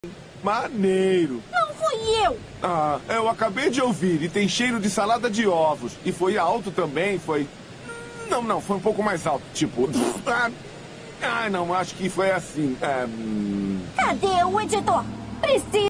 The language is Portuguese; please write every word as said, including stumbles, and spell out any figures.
Maneiro. Não fui eu. Ah, eu acabei de ouvir e tem cheiro de salada de ovos. E foi alto também, foi... Não, não, foi um pouco mais alto. Tipo... Ah, ah não, acho que foi assim. Ah, hum... Cadê o editor? Preciso.